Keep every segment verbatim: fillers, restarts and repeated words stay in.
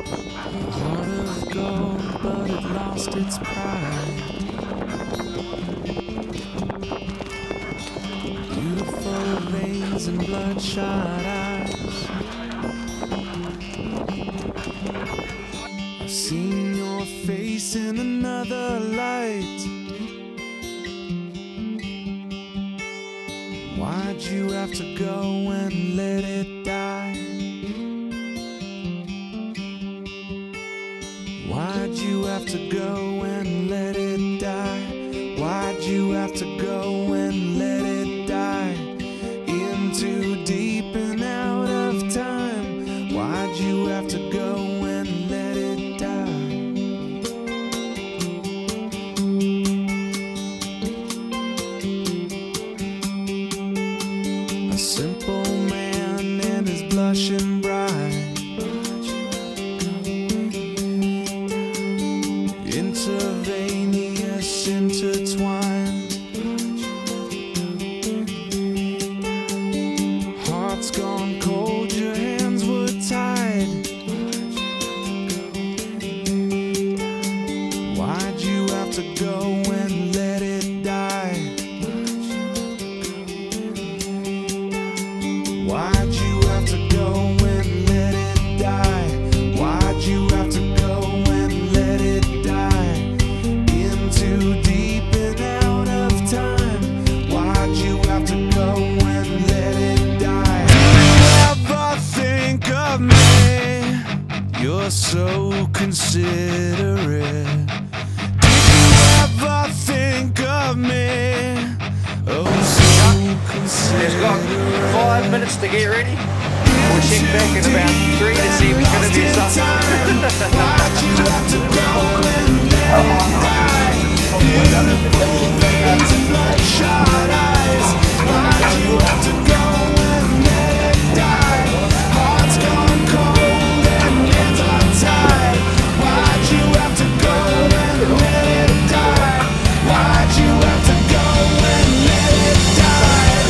Heart of gold, but it lost its pride. Beautiful veins and bloodshot eyes. I've seen your face in another light. Why'd you have to go and let it die? Why'd you have to go and let it die? Why'd you have to go and let it die? In too deep and out of time. Why'd you have to go and let it die? A simple man and his blushing bride. Intravenous, intertwined. Heart's gone cold, your hands were tied. Why'd you have to go and let it die? Why'd you have to go and let it die? Why'd you have to go and let it die? In too deep and out of time. Why'd you have to go and let it die? Do you ever think of me? You're so considerate. Did you ever think of me? Oh, so considerate. It's got five minutes to get ready. We'll check back in about three to see if it's going to be something. Why'd you have to go and let it die? Beautiful veins and bloodshot eyes. Why'd you have to go and let it die? Heart's gone cold and hands are tied. Why'd you have to go and let it die? Why'd you have to go and let it die?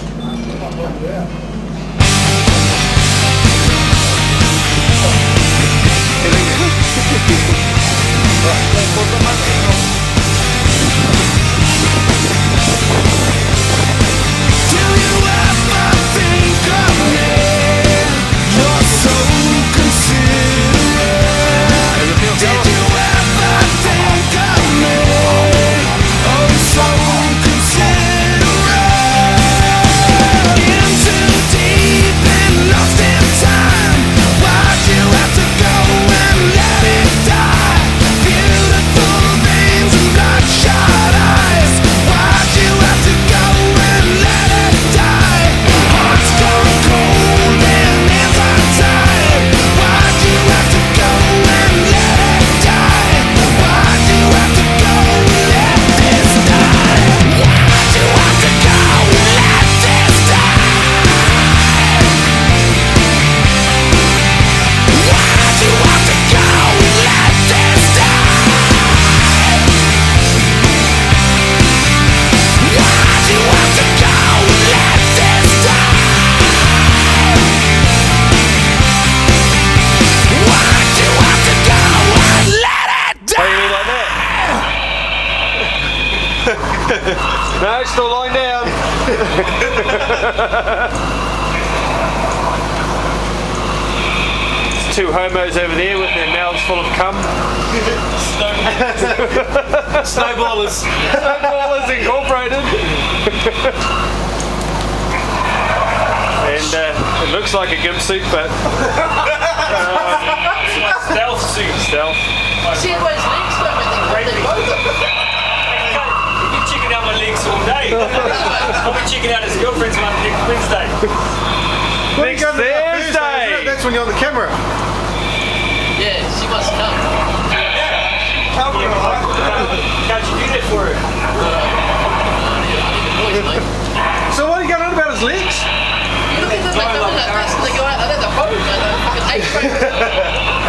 Do you ever think of me? You're so considerate. Did you ever think of me? Oh, so considerate. In too deep and lost in time. Why'd you have to go and let it die? Beautiful veins and bloodshot eyes. Why'd you have to go and let it die? Heart's gone cold and hands are tied. Why'd you have to go and let it die? Why'd you have to go and let this die? Why'd you have to go and let this die? Why'd you have to go and let this die? Why'd you have to go and let this die? Why'd you have to go and let it die? How do you mean like that? No, still lying down. There's two homos over there with their mouths full of cum. Snowballers. Snowballers Incorporated. And uh, it looks like a gimp suit, but uh, stealth suit. Stealth. See everybody's legs go with the great You're checking out my legs all day. I'll be checking out his girlfriend's one next Wednesday. Next Thursday. That's when you're on the camera. Yeah, she must come. How'd you do that for her? So what are you going on about his legs? You look at them like they're like this and they go out like they're home, like they're fucking eight.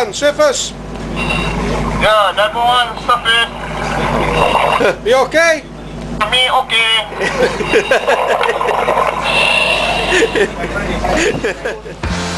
one, surface. Yeah, number one, surface. You okay? Me okay.